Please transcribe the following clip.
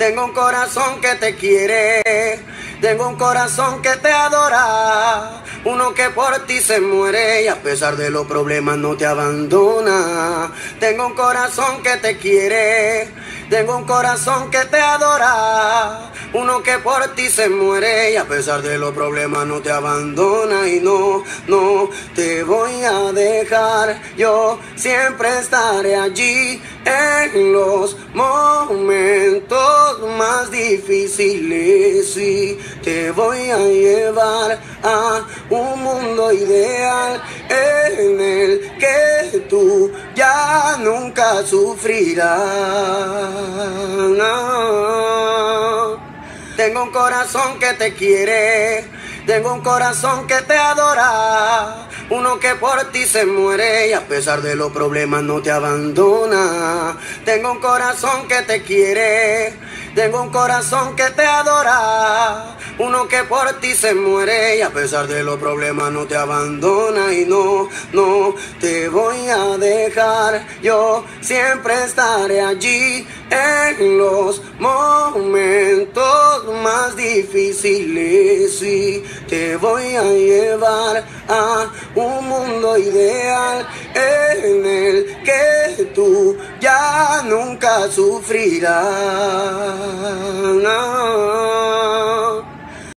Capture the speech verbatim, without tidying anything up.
Tengo un corazón que te quiere, tengo un corazón que te adora, uno que por ti se muere y a pesar de los problemas no te abandona. Tengo un corazón que te quiere, tengo un corazón que te adora, uno que por ti se muere y a pesar de los problemas no te abandona. Y no, no te voy a dejar, yo siempre estaré allí en los momentos más difíciles y te voy a llevar a un mundo ideal en el que tú ya nunca sufrirás. No. Tengo un corazón que te quiere, tengo un corazón que te adora, uno que por ti se muere y a pesar de los problemas no te abandona. Tengo un corazón que te quiere, tengo un corazón que te adora, uno que por ti se muere y a pesar de los problemas no te abandona. Y no, no te voy a dejar, yo siempre estaré allí en los momentos más difíciles y te voy a llevar a un mundo ideal en el que tú ya nunca sufrirás. No.